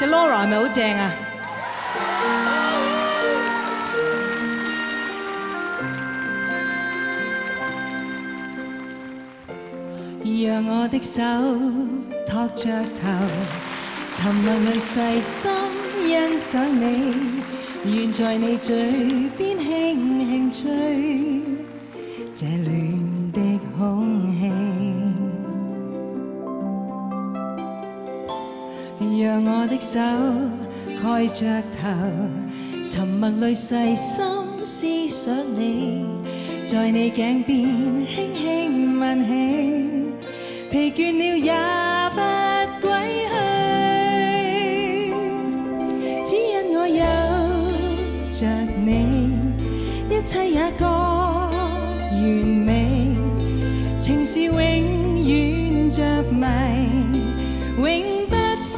隻 Laura 係咪好正啊？讓我的手托着頭，沉默裏細心欣賞你，願在你嘴邊輕輕吹這暖的空氣。讓我的手蓋着頭，沉默裏細心思想你，在你頸邊輕輕吻起。疲倦了也不歸去，只因我有着你，一切也覺完美，情是永遠着迷，永不捨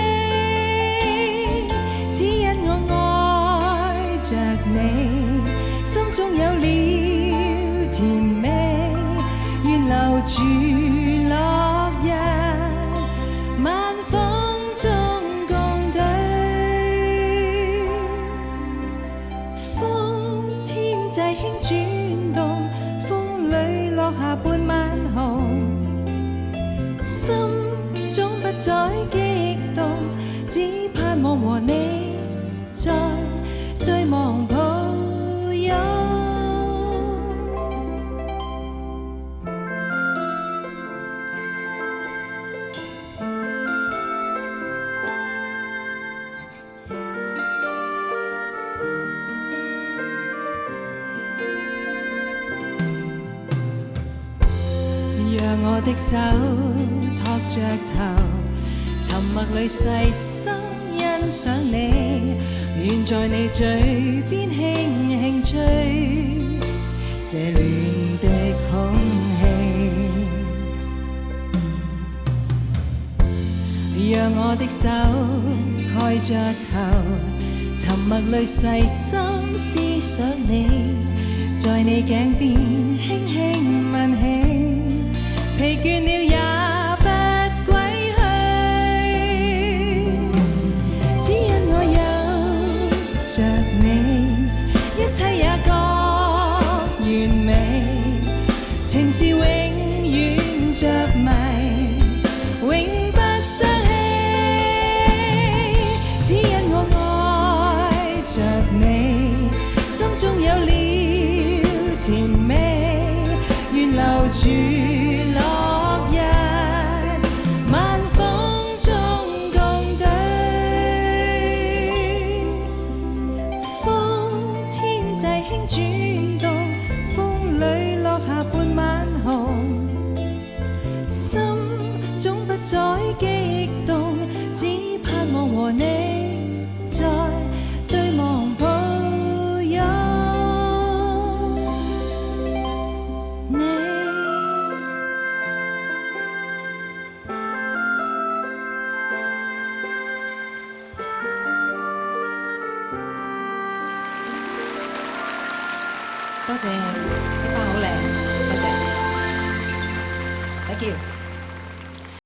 棄。只因我愛着你，心中有了甜美，願留住落日，晚風中共對。風天際輕轉動，風裏落下半晚紅，心總不再激動，只盼望和你再對望抱擁。讓我的手托着頭，沉默裏細心欣賞你，願在你嘴邊輕輕吹這暖的空氣。讓我的手蓋着頭，沉默裏細心思想你，在你頸邊輕輕吻起。疲倦了也不歸去，只因我有着你，一切也覺完美，情是永遠着迷，永不捨棄。只因我愛着你，心中有了甜美，願留住轉動，風裏落下半晚紅，心總不再激動，只盼望和你再對望抱擁你。多謝，啲花好靚，多謝 ，thank you。